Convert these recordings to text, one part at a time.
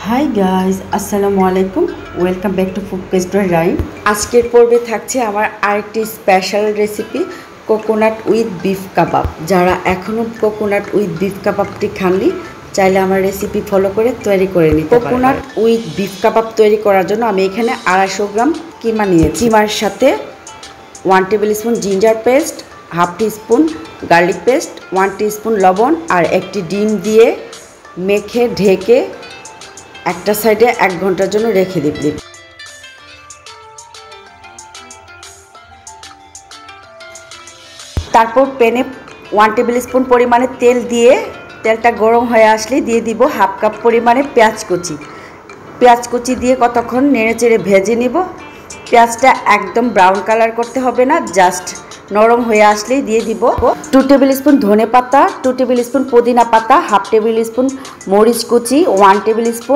High guys, আসসালামু আলাইকুম। Welcome back to food pastry rhyme. আজকের পর্বে থাকছে আমার আরেকটি special recipe, coconut with beef kebab. যারা এখনও কোকোনাট উইথ বিফ কাবাবটি খাননি, চাইলে আমার রেসিপি ফলো করে তৈরি করে নিতে পারেন। কোকোনাট উইথ বিফ কাবাব তৈরি করার জন্য আমি এখানে 250 গ্রাম কিমা নিয়েছি। কিমার সাথে 1 tablespoon ginger paste, half teaspoon garlic paste, 1 teaspoon লবণ আর একটি ডিম দিয়ে মেখে ঢেকে একটা সাইডে 1 ঘন্টার জন্য রেখে দিবি। তারপর প্যানে 1 টেবিল স্পুন পরিমাণে তেল দিয়ে তেলটা গরম হয়ে আসলে দিয়ে দিব হাফ কাপ পরিমাণে পেঁয়াজ কুচি দিয়ে কতক্ষণ নেড়েচেড়ে ভেজে নিব। পেঁয়াজটা একদম ব্রাউন কালার করতে হবে না, জাস্ট নরম হয়ে আসলেই দিয়ে দিব 2 টেবিল স্পুন ধনে পাতা, 2 টেবিল স্পুন পুদিনা পাতা, হাফ টেবিল স্পুন মরিচ কুচি, 1 টেবিল স্পুন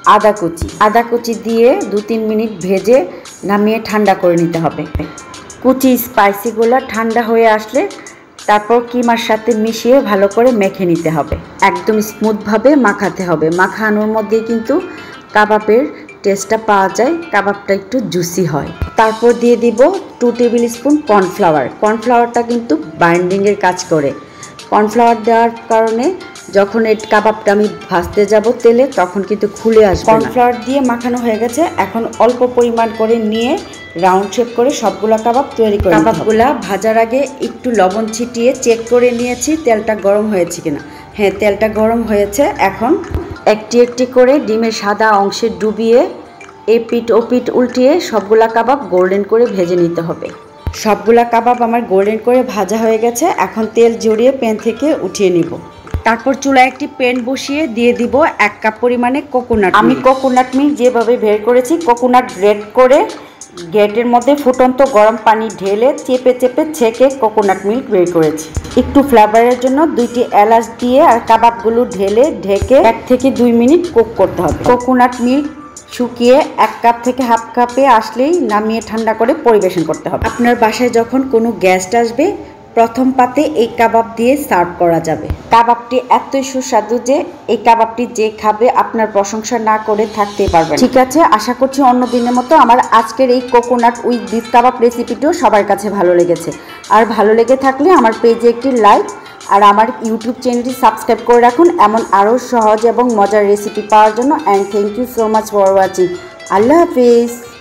আদা কুচি দিয়ে 2-3 মিনিট ভেজে নামিয়ে ঠান্ডা করে নিতে হবে। কুচি স্পাইসিগুলো ঠান্ডা হয়ে আসলে তারপর কিমার সাথে মিশিয়ে ভালো করে মেখে নিতে হবে। একদম স্মুথভাবে মাখাতে হবে। মাখানোর মধ্যে কিন্তু কাবাবের টেস্টটা পাওয়া যায়, কাবাবটা একটু জুসি হয়। তারপর দিয়ে দিব 2 টেবিল স্পুন কর্নফ্লাওয়ারটা কিন্তু বাইন্ডিংয়ের কাজ করে। কর্নফ্লাওয়ার দেওয়ার কারণে যখন এই কাবাবটা আমি ভাজতে যাব তেলে, তখন কিন্তু খুলে আসবে। কর্নফ্লাওয়ার দিয়ে মাখানো হয়ে গেছে। এখন অল্প পরিমাণ করে নিয়ে রাউন্ড শেপ করে সবগুলা কাবাব তৈরি করে কাবাবগুলা ভাজার আগে একটু লবণ ছিটিয়ে চেক করে নিয়েছি তেলটা গরম হয়েছে কিনা। হ্যাঁ, তেলটা গরম হয়েছে। এখন একটি একটি করে ডিমের সাদা অংশে ডুবিয়ে এপিট ওপিট উল্টিয়ে সবগুলা কাবাব গোল্ডেন করে ভেজে নিতে হবে। সবগুলা কাবাব আমার গোল্ডেন করে ভাজা হয়ে গেছে। এখন তেল ঝরিয়ে প্যান থেকে উঠিয়ে নিব। তারপর চুলায় একটি প্যান বসিয়ে দিয়ে দিব 1 কাপ পরিমাণে কোকোনাট। আমি কোকোনাট মিল্ক যেভাবে বের করেছি, কোকোনাট গ্রেট করে গ্রেটের মধ্যে ফুটন্ত গরম পানি ঢেলে চেপে ছেঁকে কোকোনাট মিল্ক বের করেছি। একটু ফ্লেভারের জন্য 2টি এলাচ দিয়ে আর কাবাবগুলো ঢেলে ঢেকে 1 থেকে 2 মিনিট কুক করতে হবে। কোকোনাট মিল্ক শুকিয়ে 1 কাপ থেকে হাফ কাপে আসলেই নামিয়ে ঠান্ডা করে পরিবেশন করতে হবে। আপনার বাসায় যখন কোনো গেস্ট আসবে, প্রথম পাতে এই কাবাব দিয়ে সার্ভ করা যাবে। কাবাবটি এতই সুস্বাদু যে এই কাবাবটি যে খাবে আপনার প্রশংসা না করে থাকতেই পারবেন। ঠিক আছে, আশা করছি অন্য দিনের মতো আমার আজকের এই কোকোনাট উইথ বিফ কাবাব রেসিপিটিও সবার কাছে ভালো লেগেছে। আর ভালো লেগে থাকলে আমার পেজে একটি লাইক আর আমার ইউটিউব চ্যানেলটি সাবস্ক্রাইব করে রাখুন এমন আরও সহজ এবং মজার রেসিপি পাওয়ার জন্য। And thank you so much for watching. Allah Hafiz.